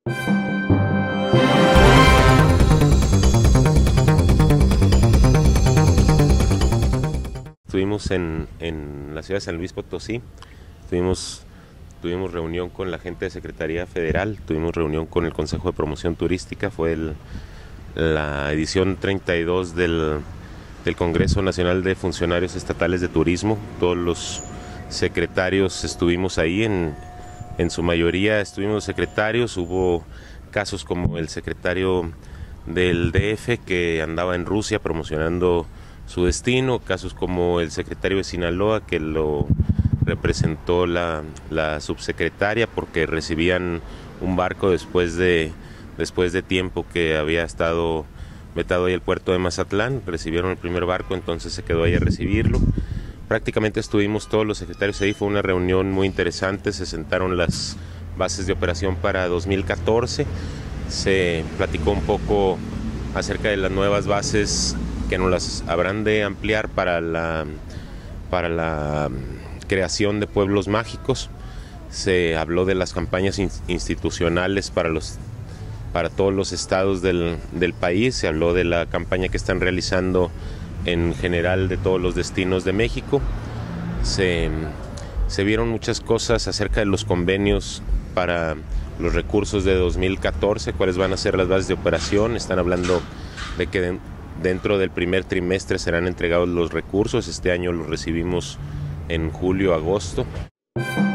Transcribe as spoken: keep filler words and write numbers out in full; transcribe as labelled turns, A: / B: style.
A: Estuvimos en, en la ciudad de San Luis Potosí, tuvimos, tuvimos reunión con la gente de Secretaría Federal, tuvimos reunión con el Consejo de Promoción Turística, fue el, la edición treinta y dos del, del Congreso Nacional de Funcionarios Estatales de Turismo. Todos los secretarios estuvimos ahí, en, en su mayoría estuvimos secretarios, hubo casos como el secretario del D F que andaba en Rusia promocionando su destino, casos como el secretario de Sinaloa que lo representó la, la subsecretaria porque recibían un barco después de, después de tiempo que había estado vetado ahí el puerto de Mazatlán, recibieron el primer barco, entonces se quedó ahí a recibirlo. Prácticamente estuvimos todos los secretarios ahí, fue una reunión muy interesante, se sentaron las bases de operación para dos mil catorce, se platicó un poco acerca de las nuevas bases que nos las habrán de ampliar para la, para la creación de pueblos mágicos. Se habló de las campañas institucionales para, los, para todos los estados del, del país, se habló de la campaña que están realizando en general de todos los destinos de México. Se, se vieron muchas cosas acerca de los convenios para los recursos de dos mil catorce, cuáles van a ser las bases de operación. Están hablando de que de, dentro del primer trimestre serán entregados los recursos, este año los recibimos en julio, agosto.